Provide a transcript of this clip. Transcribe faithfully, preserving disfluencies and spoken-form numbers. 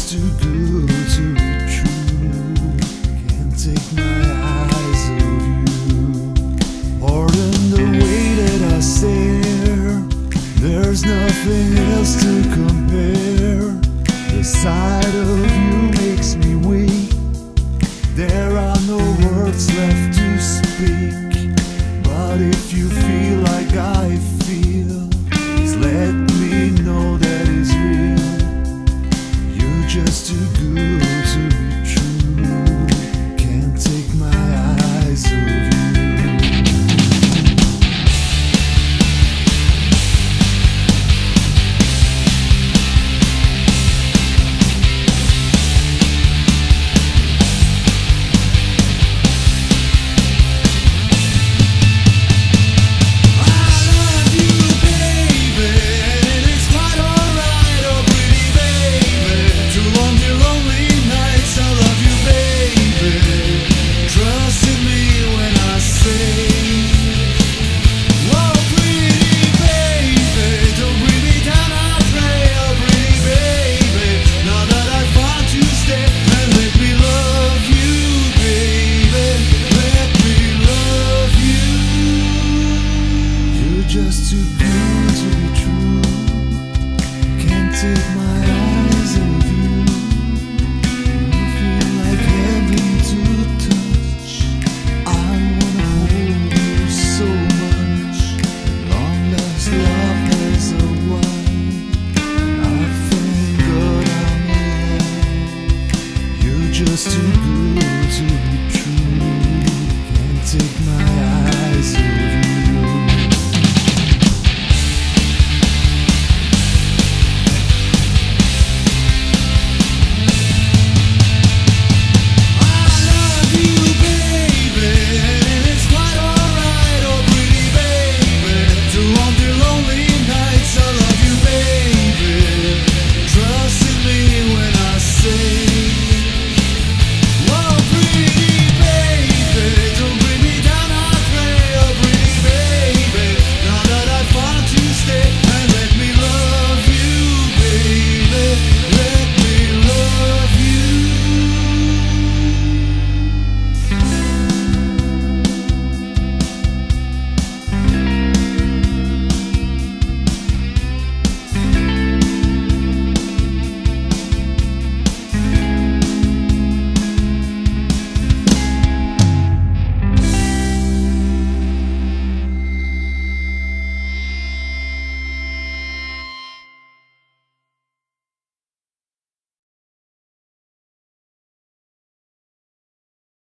just too good to be true. Can't take my eyes off you. Pardon the way that I stare. There's nothing else to compare. The sight of you makes me weak. There are no words left to speak. But if you feel like I feel, please let me know that it's real. You're just too good to be true. Can't take my eyes off you. Just too good to be true. Can't take my